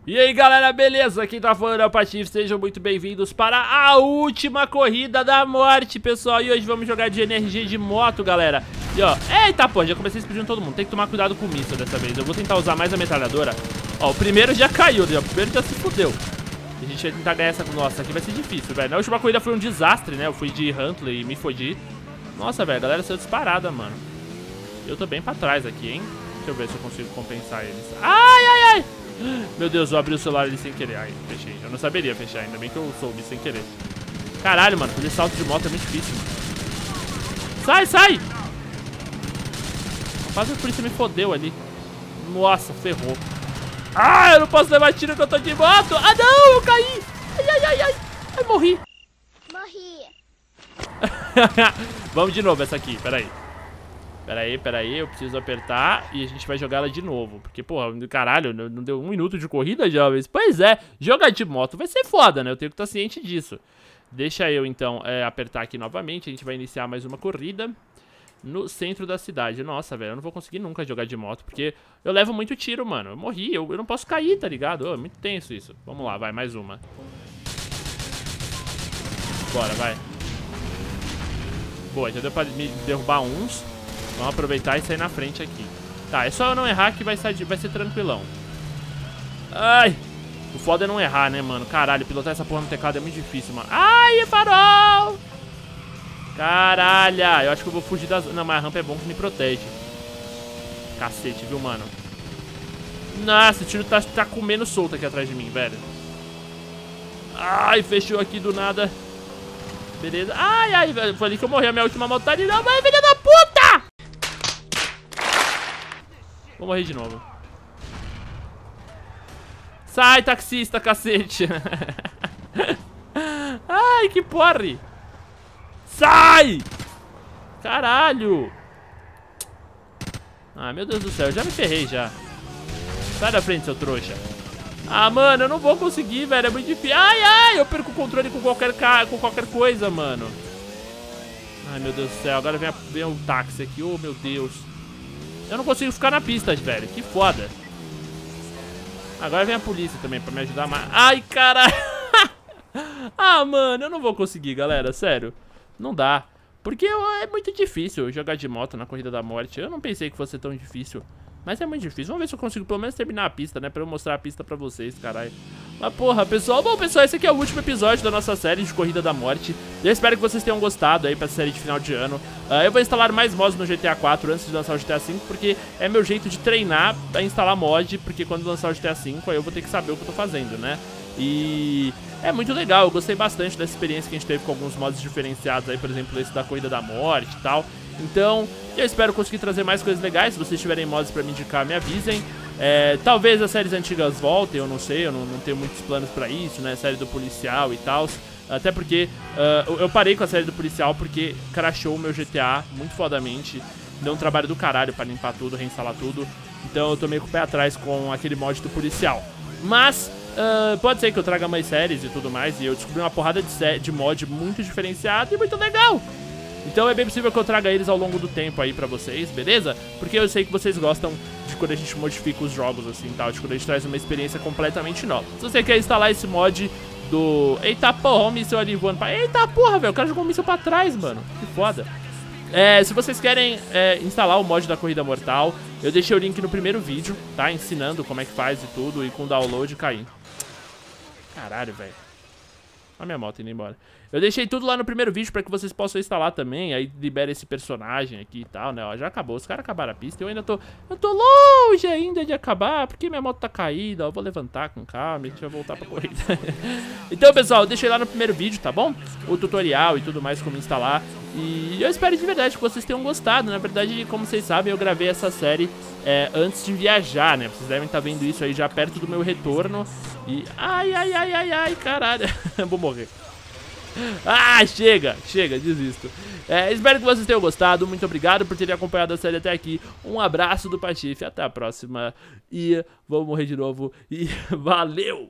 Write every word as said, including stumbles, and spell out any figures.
E aí galera, beleza? Quem tá falando é o Patife, sejam muito bem-vindos para a última corrida da morte, pessoal. E hoje vamos jogar de energia de moto, galera. E ó, eita pô, já comecei explodindo todo mundo. Tem que tomar cuidado com o míssil dessa vez. Eu vou tentar usar mais a metralhadora. Ó, o primeiro já caiu, né? O primeiro já se fudeu. E a gente vai tentar ganhar essa... Nossa, aqui vai ser difícil, velho. Na última corrida foi um desastre, né? Eu fui de Huntley e me fodi. Nossa, velho, a galera saiu disparada, mano. Eu tô bem pra trás aqui, hein? Deixa eu ver se eu consigo compensar eles. Ai, ai, ai! Meu Deus, eu abri o celular ali sem querer. Ai, fechei. Eu não saberia fechar, ainda bem que eu soube sem querer. Caralho, mano, fazer salto de moto é muito difícil. Sai, sai! Rapaz, a polícia me fodeu ali. Nossa, ferrou. Ah, eu não posso levar tiro que eu tô de moto. Ah, não, eu caí. Ai, ai, ai, ai. Ai, morri. Morri. Vamos de novo essa aqui, peraí. Peraí, peraí, eu preciso apertar e a gente vai jogar ela de novo. Porque, porra, caralho, não deu um minuto de corrida, jovens? Pois é, jogar de moto vai ser foda, né? Eu tenho que estar ciente disso. Deixa eu, então, é, apertar aqui novamente. A gente vai iniciar mais uma corrida no centro da cidade. Nossa, velho, eu não vou conseguir nunca jogar de moto, porque eu levo muito tiro, mano. Eu morri, eu, eu não posso cair, tá ligado? Oh, é muito tenso isso. Vamos lá, vai, mais uma. Bora, vai. Boa, já deu pra me derrubar uns. Vamos aproveitar e sair na frente aqui. Tá, é só eu não errar que vai ser, vai ser tranquilão. Ai! O foda é não errar, né, mano? Caralho, pilotar essa porra no teclado é muito difícil, mano. Ai, farol! Caralho! Eu acho que eu vou fugir das... Não, mas a rampa é bom que me protege. Cacete, viu, mano? Nossa, o tiro tá, tá comendo solto aqui atrás de mim, velho. Ai, fechou aqui do nada. Beleza. Ai, ai, velho. Foi ali que eu morri. A minha última moto tá ali. Não, vai, filha da puta! Vou morrer de novo. Sai, taxista, cacete. Ai, que porre. Sai! Caralho. Ah, meu Deus do céu. Eu já me ferrei, já. Sai da frente, seu trouxa. Ah, mano, eu não vou conseguir, velho. É muito difícil. Ai, ai, eu perco o controle com qualquer, ca... com qualquer coisa, mano. Ai, meu Deus do céu. Agora vem, a... vem o táxi aqui. Oh, meu Deus. Eu não consigo ficar na pista, velho. Que foda. Agora vem a polícia também pra me ajudar mais. Ai, caralho. Ah, mano, eu não vou conseguir, galera. Sério. Não dá. Porque é muito difícil jogar de moto na Corrida da Morte. Eu não pensei que fosse tão difícil. Mas é muito difícil. Vamos ver se eu consigo pelo menos terminar a pista, né? Pra eu mostrar a pista pra vocês, caralho. Mas porra, pessoal. Bom, pessoal, esse aqui é o último episódio da nossa série de Corrida da Morte. Eu espero que vocês tenham gostado aí pra série de final de ano. uh, Eu vou instalar mais mods no G T A quatro antes de lançar o G T A cinco, porque é meu jeito de treinar a instalar mod. Porque quando lançar o G T A cinco, aí eu vou ter que saber o que eu tô fazendo, né? E... é muito legal, eu gostei bastante dessa experiência que a gente teve com alguns mods diferenciados aí, por exemplo, esse da Corrida da Morte e tal. Então, eu espero conseguir trazer mais coisas legais. Se vocês tiverem mods pra me indicar, me avisem. é, Talvez as séries antigas voltem, eu não sei, eu não, não tenho muitos planos pra isso, né? Série do policial e tal. Até porque uh, eu parei com a série do policial porque crashou o meu G T A muito fodamente. Deu um trabalho do caralho pra limpar tudo, reinstalar tudo. Então eu tô meio com o pé atrás com aquele mod do policial. Mas... Uh, pode ser que eu traga mais séries e tudo mais. E eu descobri uma porrada de, de mod muito diferenciado e muito legal. Então é bem possível que eu traga eles ao longo do tempo aí pra vocês, beleza? Porque eu sei que vocês gostam de quando a gente modifica os jogos assim, tal, de quando a gente traz uma experiência completamente nova. Se você quer instalar esse mod do... Eita porra, o míssil ali voando pra... Eita porra, velho, o cara jogou o míssil pra trás, mano. Que foda. É, se vocês querem é, instalar o mod da Corrida Mortal, eu deixei o link no primeiro vídeo, tá? Ensinando como é que faz e tudo, e com download cair. Caralho, velho. Olha a minha moto indo embora. Eu deixei tudo lá no primeiro vídeo pra que vocês possam instalar também. Aí libera esse personagem aqui e tal, né? Ó, já acabou. Os caras acabaram a pista. Eu ainda tô... Eu tô longe ainda de acabar, porque minha moto tá caída. Ó, eu vou levantar com calma e a gente vai voltar pra corrida. Então, pessoal, eu deixei lá no primeiro vídeo, tá bom? O tutorial e tudo mais, como instalar. E eu espero de verdade que vocês tenham gostado. Na verdade, como vocês sabem, eu gravei essa série é, antes de viajar, né? Vocês devem estar vendo isso aí já perto do meu retorno. E... Ai, ai, ai, ai, ai, caralho. Vou morrer. Ah, chega, chega, desisto. é, Espero que vocês tenham gostado. Muito obrigado por terem acompanhado a série até aqui. Um abraço do Patife, até a próxima. E vou morrer de novo. E valeu!